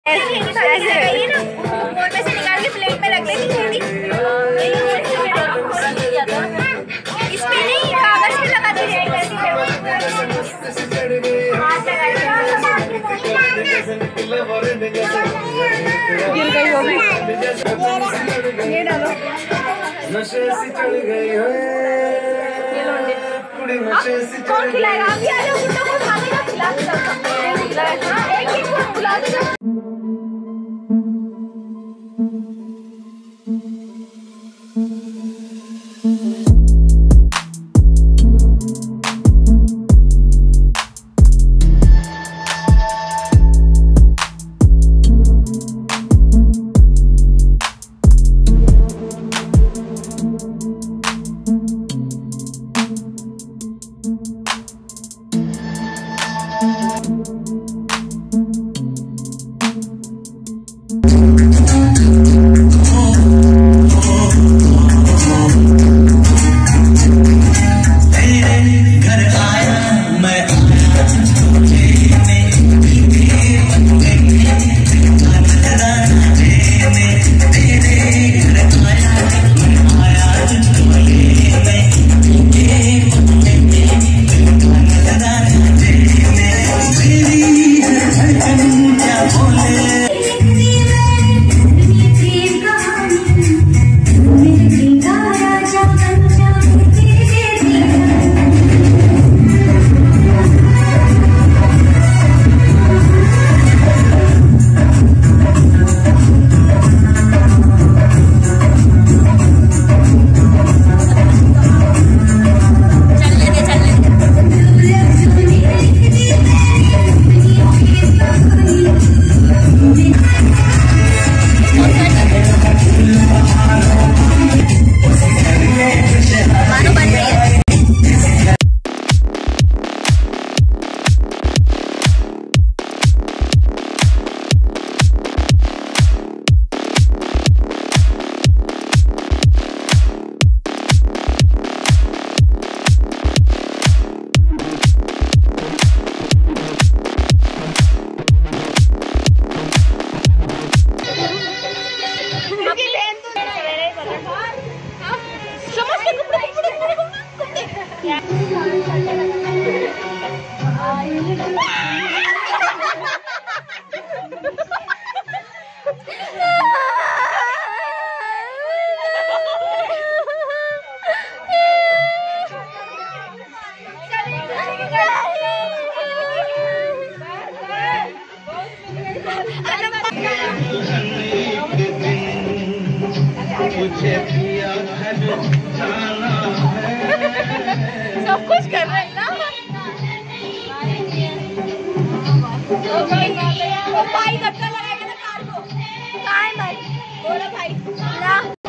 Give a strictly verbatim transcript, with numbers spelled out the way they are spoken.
ऐसे ऐसे ना फोन में से निकाल के प्लेट में रख लेती थोड़ी। इसमें नहीं, कागज पे लगाती रहेगी। गिर गई वो भी। ये डालो। नशे से चढ़ गई कौन खिलाएगा? आप ही आ जाओ, गुड्डा को उठा देगा, खिला देगा। एक एक को बुला देगा। सब कुछ कर रहे हैं ना। भाई धक्का लगाएगा ना कार को। कहाँ है भाई? बोलो भाई।